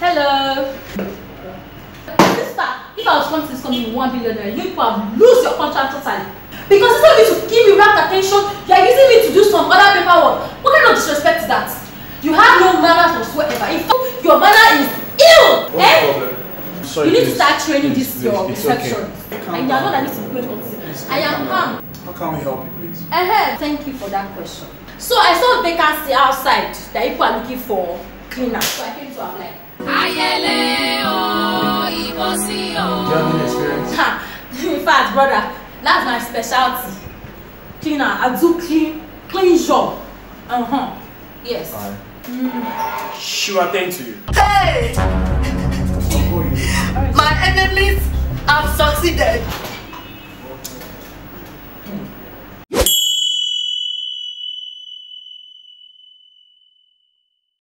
Hello. Sister, if I was coming to this company with 1 billion naira, you would lose your contract totally. Because instead of you to give me rapt attention, you are using me to do some other paperwork. What kind of disrespect is that? You have no manners whatsoever. In fact, your manner is ill. What's the problem? Sorry, you need to start training please, your it's reception. okay. And you are not that need to wait until I am calm. How can we help you, please? Thank you for that question. So I saw a vacancy outside that people are looking for cleaners, so I came to apply. Do you have any experience? In fact, brother, that's my specialty. Cleaner, I do clean job. Yes. She will attend to you. Hey! My enemies have succeeded.